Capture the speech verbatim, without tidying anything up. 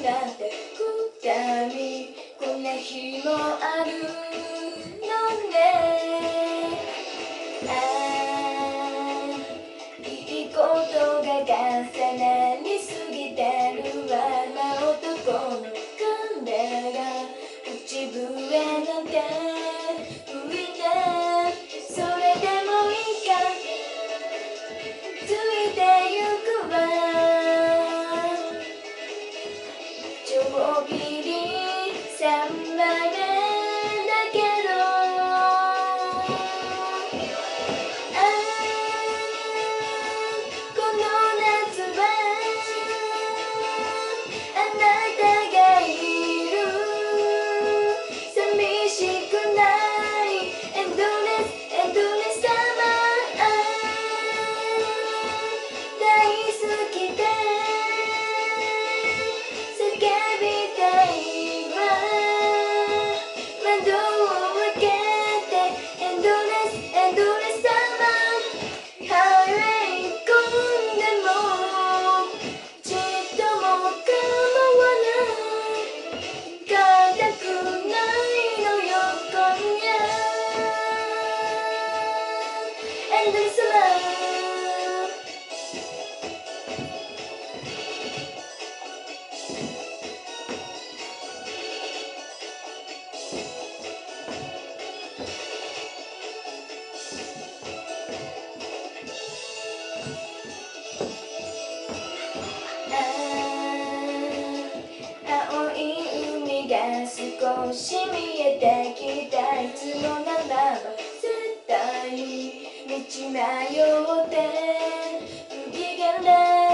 なんてくだりこんな日もあるのね。ああいいことが重なりすぎてるわ。まあ男の彼が口笛なんて吹いてそれでもいいかついてゆくわ。ちょびりさんまいめだけどあこの夏はあなたがいる寂しくないエンドレスエンドレスサマー大好きで叫びたいわ。窓を開けてエンドレスエンドレスサマーハイウェイ混んでもちっとも構わない帰りたくないのよ今夜エンドレスサマー。青い海が少し見えてきた。いつもならば絶対に道迷って不機嫌で